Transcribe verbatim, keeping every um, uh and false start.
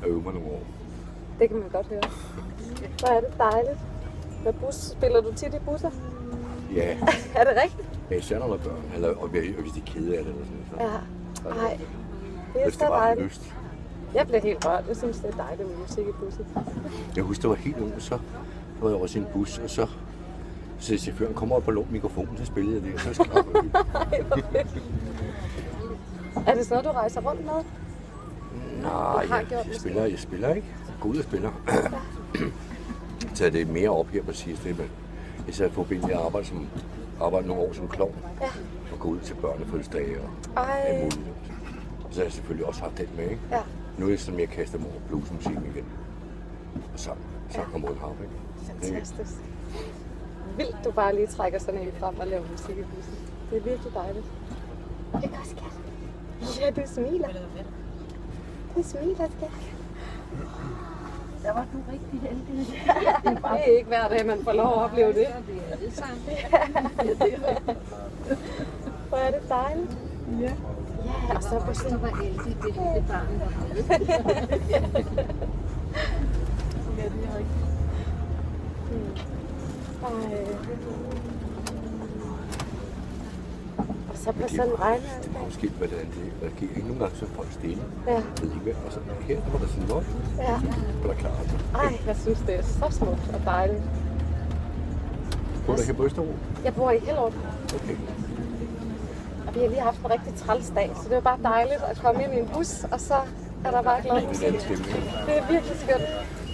øve mig nogle år. Det kan man godt høre. Hvor er det dejligt. Med bus. Spiller du tit i busser? Ja. Er det rigtigt? Ja, især når der er børn, eller og hvis de er kede af det eller sådan noget. Ja. Nej. Det er Hvis så det var dejligt. lyst. Jeg bliver helt rørt. Jeg synes, det er dejligt med musik i bussen. Jeg husker, det var helt ung, så var jeg også i en bus, og så så chaufføren kommer op og låner mikrofonen, så spillede jeg det, og så skal jeg Ej, hvor fedt. Er det sådan noget, du rejser rundt med? Nej, har jeg, gjort jeg, måske. spiller, jeg spiller ikke. Jeg går ud og spiller. Så det er mere op her på sidste, men jeg så forbindelig at arbejde, som, arbejde nogle år som klovn. Ja. Og gå ud til børnefødselsdage og Ej. alt muligt. Så har jeg selvfølgelig også haft den med, ikke? Ja. Nu er det sådan mere kastet mig over bluesmusikken igen. Og sang. Sang og modharp, ikke? Fantastisk. Vildt, du bare lige trækker sådan en frem og laver musik i bussen. Det er virkelig dejligt. Det er godt, skat. Ja, du smiler. Du smiler, skat. Der var du rigtig heldig. Det er ikke hver dag, man får lov at opleve det. Det er det sandt. Hvor er det dejligt. Ja. Ja, og så på Så sådan... var heldig, det lille barn var med. Ja, det er rigtigt. Ej. Og så på Det sådan en er regn. det er måske, hvordan det hvad sker. Ikke nogle gange så er folk stille. Ja. Jeg ved ikke hvad. Og så her, der var der sådan noget. Ja. Og der klarer det. Ej, jeg synes, det er så smukt og dejligt. Bor du her på Østerbro? Jeg bor i Hellerup, Okay. og vi har lige haft en rigtig træls dag, så det var bare dejligt at komme ind i en bus, og så er der bare glad Det er musik. den stemning. Det er virkelig skønt.